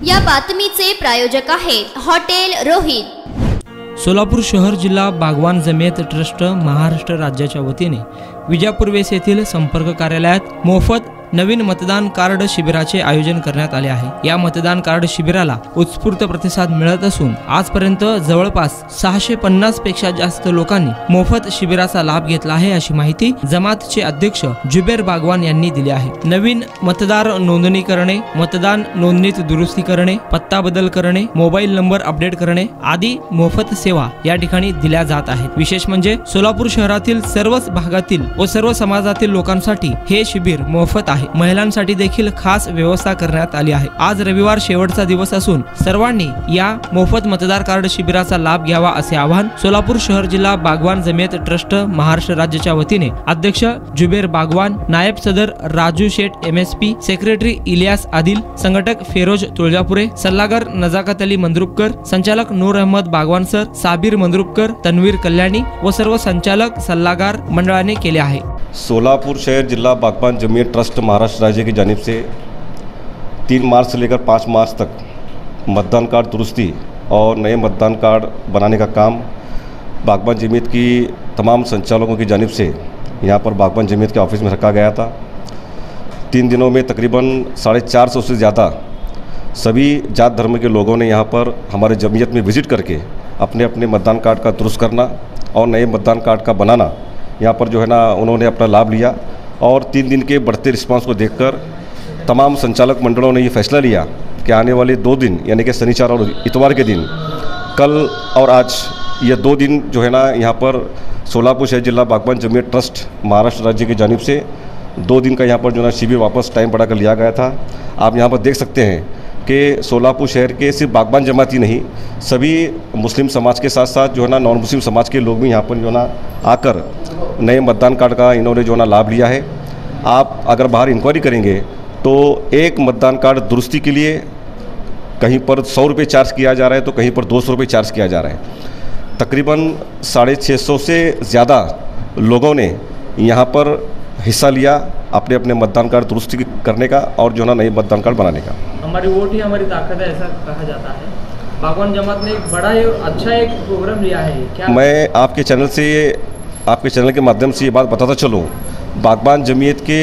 या बातमीचे प्रायोजक आहेत हॉटेल रोहित। सोलापूर शहर जिल्हा बागवान जमियत ट्रस्ट महाराष्ट्र राज्याच्या वतीने विजापूर वेस येथील संपर्क कार्यालयात मोफत नवीन मतदान कार्ड शिबिराचे आयोजन करण्यात आले आहे। या मतदान कार्ड शिबिराला उत्स्फूर्त प्रतिसाद मिळत असून आजपर्यंत जवळपास 650 पेक्षा जास्त लोकांनी मोफत शिबिराचा लाभ घेतला आहे, अशी माहिती जमातचे अध्यक्ष जुबेर बागवान यांनी दिली आहे। नवीन मतदार नोंदणी करणे, मतदान नोंदणीत दुरुस्ती करणे, पत्ता बदल करणे, मोबाईल नंबर अपडेट करणे आदी मोफत सेवा या ठिकाणी दिल्या जात आहेत। विशेष म्हणजे सोलापूर शहरातील सर्वच भागातील व सर्व समाजातील लोकांसाठी हे शिबिर मोफत आहे। महिलांसाठी देखील खास व्यवस्था करण्यात आली आहे। आज रविवार शेवटचा दिवस असून सर्वांनी या मोफत मतदार कार्ड शिबिराचा लाभ घ्यावा असे आवाहन सोलापूर शहर जिल्हा बागवान जमियत ट्रस्ट महाराष्ट्र राज्याच्या वतीने अध्यक्ष जुबेर बागवान, नायब सदर राजू शेठ MSP, सेक्रेटरी इलियास आदिल, संघटक फेरोज तुळजापुरे, सल्लागार नजाकत अली मंद्रुपकर, संचालक नूर अहमद बागवान सर, साबिर मंद्रुपकर, तन्वीर कल्याणी व सर्व संचालक सल्लागार मंडळाने केले आहे। सोलापुर शहर जिला बागवान जमियत ट्रस्ट महाराष्ट्र राज्य की जानिब से 3 मार्च से लेकर 5 मार्च तक मतदान कार्ड दुरुस्ती और नए मतदान कार्ड बनाने का काम बागवान जमियत की तमाम संचालकों की जानिब से यहाँ पर बागवान जमियत के ऑफिस में रखा गया था। 3 दिनों में तकरीबन 450 से ज़्यादा सभी जात धर्म के लोगों ने यहाँ पर हमारे जमियत में विज़िट करके अपने अपने मतदान कार्ड का दुरुस्त करना और नए मतदान कार्ड का बनाना यहाँ पर जो है ना उन्होंने अपना लाभ लिया। और 3 दिन के बढ़ते रिस्पांस को देखकर तमाम संचालक मंडलों ने ये फैसला लिया कि आने वाले 2 दिन यानी कि शनिवार और इतवार के दिन, कल और आज, ये 2 दिन जो है ना यहाँ पर सोलापुर शहर जिला बागवान जमियत ट्रस्ट महाराष्ट्र राज्य की जानिब से 2 दिन का यहाँ पर जो है शिविर वापस टाइम बढ़ा कर लिया गया था। आप यहाँ पर देख सकते हैं कि सोलापुर शहर के सिर्फ बागवान जमात ही नहीं, सभी मुस्लिम समाज के साथ साथ जो है ना नॉन मुस्लिम समाज के लोग भी यहाँ पर जो है ना आकर नए मतदान कार्ड का इन्होंने जो है ना लाभ लिया है। आप अगर बाहर इंक्वायरी करेंगे तो एक मतदान कार्ड दुरुस्ती के लिए कहीं पर 100 रुपये चार्ज किया जा रहा है तो कहीं पर 200 रुपये चार्ज किया जा रहा है। तकरीबन 650 से ज़्यादा लोगों ने यहाँ पर हिस्सा लिया अपने अपने मतदान कार्ड दुरुस्ती करने का और जो है ना नए मतदान कार्ड बनाने का। हमारी वोट ही हमारी ताकत है, ऐसा कहा जाता है। बागवान जमात ने एक बड़ा अच्छा एक प्रोग्राम लिया है क्या? मैं आपके चैनल के माध्यम से ये बात बताता चलूँ, बागवान जमियत के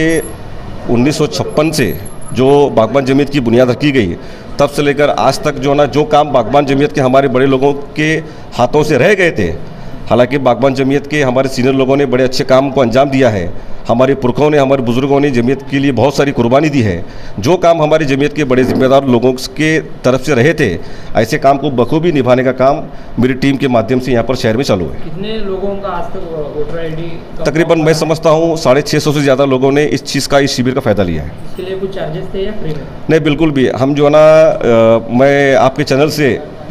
1956 से जो बागवान जमियत की बुनियाद रखी गई, तब से लेकर आज तक जो ना जो काम बागवान जमियत के हमारे बड़े लोगों के हाथों से रह गए थे, हालांकि बागवान जमियत के हमारे सीनियर लोगों ने बड़े अच्छे काम को अंजाम दिया है। हमारे पुरखों ने, हमारे बुज़ुर्गों ने जमियत के लिए बहुत सारी कुर्बानी दी है। जो काम हमारी जमियत के बड़े जिम्मेदार लोगों के तरफ से रहे थे, ऐसे काम को बखूबी निभाने का काम मेरी टीम के माध्यम से यहाँ पर शहर में चालू है। कितने लोगों का आज तक वोटर ID? तकरीबन मैं समझता हूँ 650 से ज़्यादा लोगों ने इस चीज़ का, इस शिविर का फ़ायदा लिया है। इसके लिए कुछ चार्जेस थे या फ्री में? नहीं, बिल्कुल भी। हम जो है ना मैं आपके चैनल से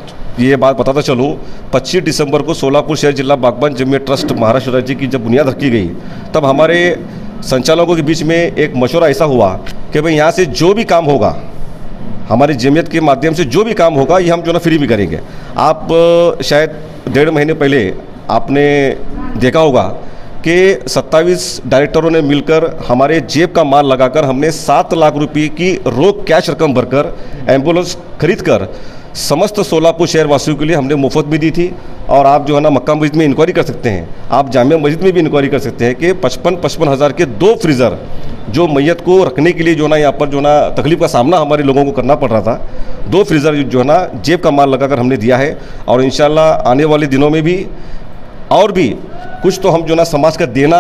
ये बात बताता चलूँ, 25 दिसंबर को सोलापुर शहर जिला बागवान जमियत ट्रस्ट महाराष्ट्र राज्य की जब बुनियाद रखी गई, तब हमारे संचालकों के बीच में एक मशवरा ऐसा हुआ कि भाई यहाँ से जो भी काम होगा, हमारी जमियत के माध्यम से जो भी काम होगा, ये हम जो ना फ्री भी करेंगे। आप शायद 1.5 महीने पहले आपने देखा होगा कि 27 डायरेक्टरों ने मिलकर हमारे जेब का माल लगाकर हमने 7 लाख रुपये की रोक कैश रकम भरकर एम्बुलेंस खरीद कर समस्त सोलापुर शहर वासियों के लिए हमने मुफ्त भी दी थी। और आप जो है ना मक्का मस्जिद में इंक्वायरी कर सकते हैं, आप जामिया मस्जिद में भी इंक्वायरी कर सकते हैं कि 55 हज़ार के 2 फ्रीज़र जो मैयत को रखने के लिए जो ना यहाँ पर जो ना तकलीफ़ का सामना हमारे लोगों को करना पड़ रहा था, 2 फ्रीज़र जो है ना जेब का माल लगाकर हमने दिया है। और इंशाल्लाह आने वाले दिनों में भी और भी कुछ तो हम जो ना समाज का देना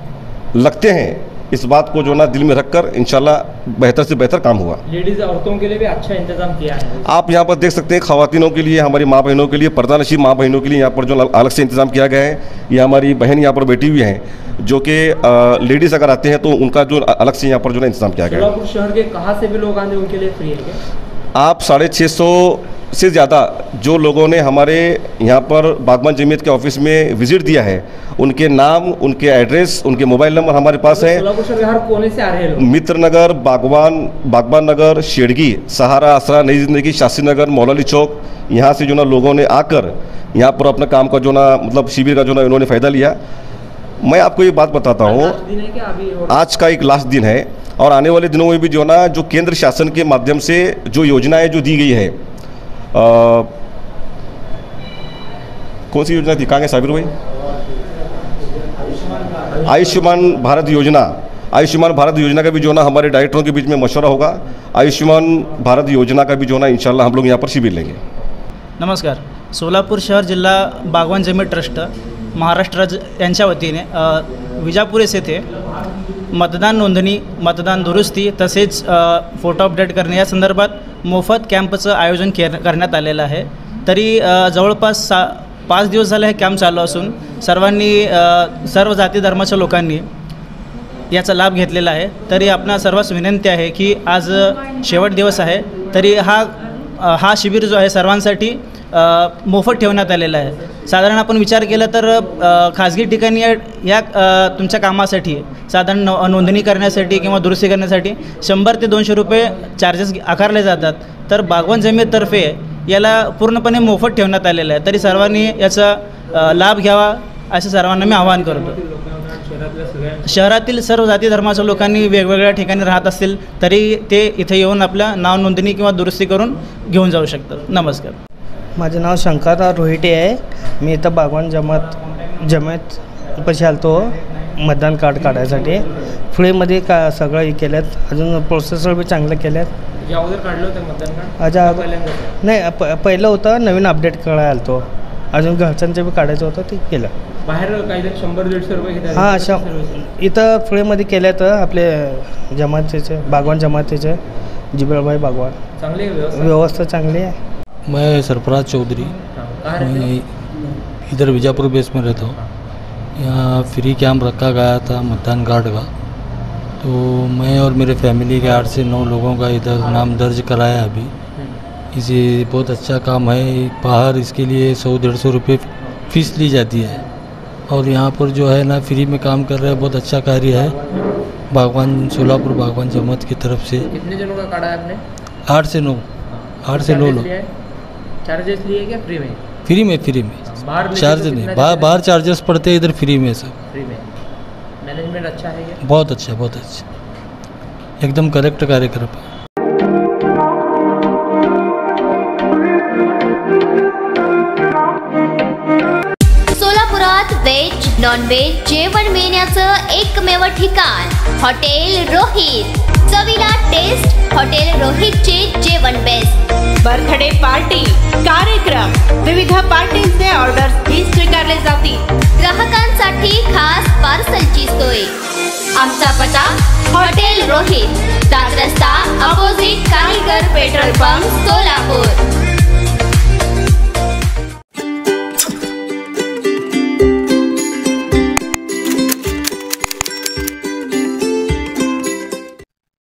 लगते हैं, इस बात को जो ना दिल में रखकर इंशाल्लाह बेहतर से बेहतर काम हुआ। लेडीज़ औरतों के लिए भी अच्छा इंतजाम किया है। आप यहाँ पर देख सकते हैं, ख़वातीनों के लिए, हमारी माँ बहनों के लिए, पर्दा नशीब माँ बहनों के लिए यहाँ पर जो अलग से इंतजाम किया गया है। ये हमारी बहन यहाँ पर बैठी हुई हैं, जो कि लेडीज़ अगर आते हैं तो उनका जो अलग से यहाँ पर जो ना इंतजाम किया गया है। सोलापुर शहर के कहाँ से भी लोग आते हैं उनके लिए फ्री है क्या? आप 650 से ज़्यादा जो लोगों ने हमारे यहाँ पर बागवान जमियत के ऑफिस में विजिट दिया है, उनके नाम, उनके एड्रेस, उनके मोबाइल नंबर हमारे पास है। हर कोने से आ रहे हैं लोग। मित्र नगर, बागवान नगर, शेड़गी, सहारा आसरा, नई जिंदगी, शास्त्री नगर, मौलाली चौक, यहाँ से जो ना लोगों ने आकर यहाँ पर अपना काम का जो ना मतलब शिविर का जो ना इन्होंने फ़ायदा लिया। मैं आपको ये बात बताता हूँ, आज का एक लास्ट दिन है। और आने वाले दिनों में भी जो ना जो केंद्र शासन के माध्यम से जो योजनाएं जो दी गई है, कौन सी योजना थी, कहाँ गए साबिर भाई? आयुष्मान भारत योजना। आयुष्मान भारत योजना का भी जो ना हमारे डायरेक्टरों के बीच में मशवरा होगा। आयुष्मान भारत योजना का भी जो ना इंशाल्लाह हम लोग यहाँ पर शिविर लेंगे। नमस्कार, सोलापूर शहर जिल्हा बागवान जमीन ट्रस्ट महाराष्ट्र राज्य यांच्या वतीने विजापूर येथे मतदान नोंदणी, मतदान दुरुस्ती तसेच फोटो अपडेट करणे या संदर्भात मोफत कॅम्पचं आयोजन करण्यात आलेलं आहे। तरी जवळपास 5 दिवस झाले हे कॅम्प चालू असून सर्वांनी सर्व जाती धर्माच्या लोकांनी याचा लाभ घेतलेला आहे। तरी आपणा सर्वांस विनंती आहे की आज शेवट दिवस आहे, तरी हा शिबिर जो आहे सर्वांसाठी मोफत ठेवण्यात आलेला आहे। साधारण आपण विचार केला तर खाजगी ठिकाणी या तुमच्या कामासाठी साधारण नोंदणी करण्यासाठी किंवा दुरुस्ती करण्यासाठी 100 ते 200 रुपये चार्जेस आकारले जातात, तर बागवान जमीतर्फे याला पूर्णपणे मोफत ठेवण्यात आलेलं आहे। तरी सर्वांनी याचा लाभ घ्यावा असे सर्वांना मी आवाहन करतो। शहरातील सर्व जाती धर्माच्या लोकांनी वेगवेगळ्या ठिकाणी राहत असतील तरी ते इथे येऊन आपल्या नाव नोंदणी किंवा दुरुस्ती करून घेऊन जाऊ शकतात। नमस्कार, माझे नाव शंकरराव रोहिटे आहे। मी इथं बागवान जमात पैसे आलतो मतदान कार्ड काढायसाठी। फ्रीमध्ये का सगळं हे केलं आहेत, अजून प्रोसेसर बी चांगलं केलं आहेत। अगोदर काढलं होतं मतदान कार्ड? अच्छा, नाही पहिलं होतं, नवीन अपडेट करायला आलतो, अजून घरच्यांचं बी काढायचं होतं ते केलं। बाहेर काहीतरी 100-150 रुपये घेतात? हां, इथं फ्रीमध्ये केलं तर आपले जमातीचे बागवान जमातीचे जिबराभाई बागवान, चांगली व्यवस्था चांगली है। मैं सरफराज चौधरी, मैं इधर विजापुर बेस में रहता हूँ। यहाँ फ्री कैंप रखा गया था मतदान कार्ड का, तो मैं और मेरे फैमिली के 8 से 9 लोगों का इधर नाम दर्ज कराया अभी। इसे बहुत अच्छा काम है। बाहर इसके लिए 100-150 रुपये फीस ली जाती है, और यहाँ पर जो है ना फ्री में काम कर रहे हैं। बहुत अच्छा कार्य है बागवान सोलापुर बागवान जमात की तरफ से। कितने जनों का काढ़ा है आपने? 8 से 9 लोग। चार्जेस लिए क्या फ्री में? फ्री में चार्ज नहीं, बाहर चार्जेस पड़ते हैं, इधर फ्री में सब। फ्री में। मैनेजमेंट अच्छा है क्या? बहुत अच्छा, एकदम करेक्ट कार्यक्रम है। सोलापुरात व्हेज नॉन व्हेज जेवण मिळण्याचं एकमेव ठिकाण हॉटेल रोहित। चवीला टेस्ट, हॉटेल रोहितचे जेवण बेस्ट। बर्थडे पार्टी, कार्यक्रम, विविध पार्टींचे ऑर्डर्स ही स्वीकारले जातील। ग्राहकांसाठी खास पार्सलची सोय। आमचा पत्ता हॉटेल रोहित, 7 रस्ता अपोजिट कारीगर पेट्रोल पंप, सोलापूर।